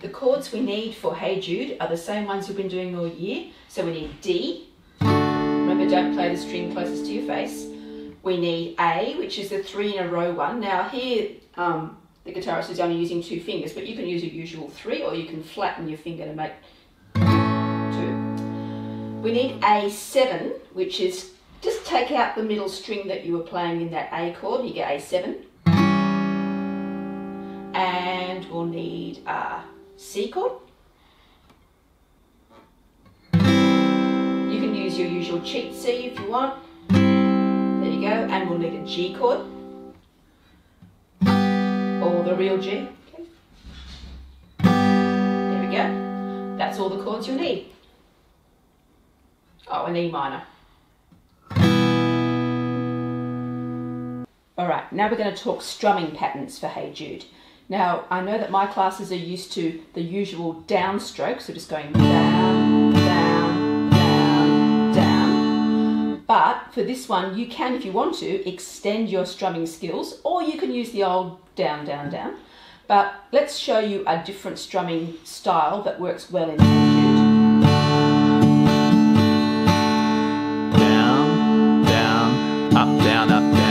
The chords we need for Hey Jude are the same ones we've been doing all year. So we need D. Remember, don't play the string closest to your face. We need A, which is the 3 in a row one. Now here, the guitarist is only using 2 fingers, but you can use a usual 3, or you can flatten your finger to make 2. We need A7, which is, just take out the middle string that you were playing in that A chord, you get A7. And we'll need a C chord. You can use your usual cheat C if you want. There you go. And we'll need a G chord. Or the real G. Okay. There we go. That's all the chords you'll need. Oh, an E minor. Alright, now we're going to talk strumming patterns for Hey Jude. Now, I know that my classes are used to the usual downstroke, so just going down, down, down, down. But for this one, you can, if you want to, extend your strumming skills, or you can use the old down, down, down. But let's show you a different strumming style that works well in Hey Jude. Down, down, up, down, up, down.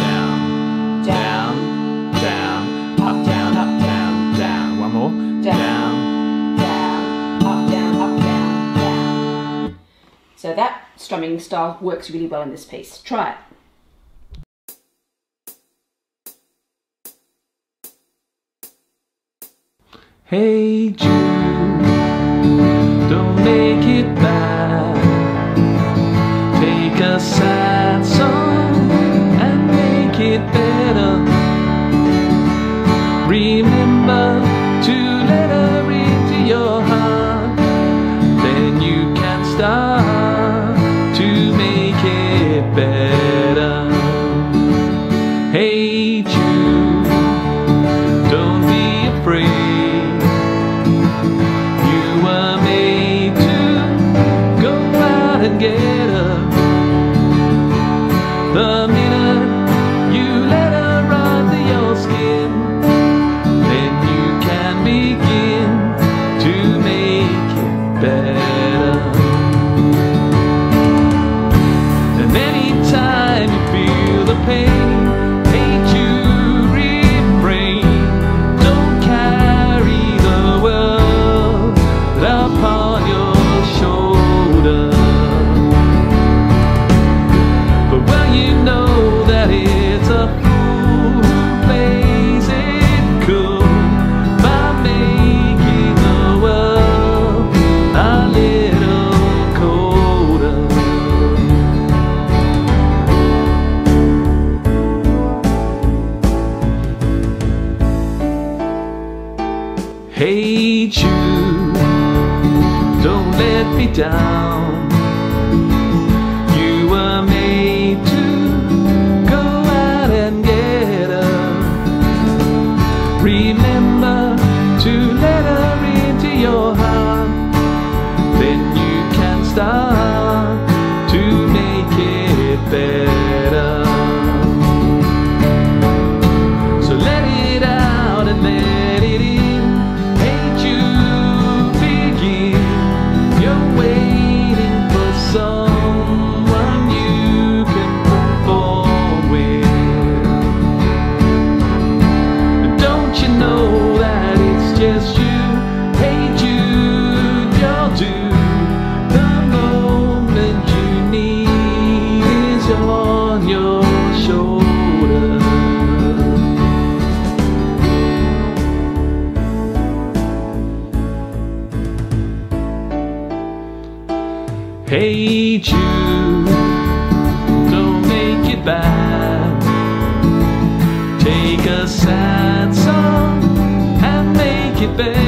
So that strumming style works really well in this piece. Try it. Hey Jude, don't make it bad. Take a sad song and make it better. Remember to let her into your heart. Then you can start better. Hey Jude, don't be afraid. You were made to go out and get her. The minute you let her under your skin, then you can begin to make it better. Anytime you feel the pain, Hey Jude, refrain. Don't carry the world upon your shoulder. But well, you know that it's a fool who plays it cool by making the world a little colder. Hey Jude, don't let me down. You were made to go out and get her. Remember to let her into your heart. Then you can start to make it better. So let it out and let it in. Waiting for someone you can perform with. But don't you know that it's just you? Hey Jude, you're due. The moment you need is on your shoulder. Hey Jude, don't make it bad. Take a sad song and make it better.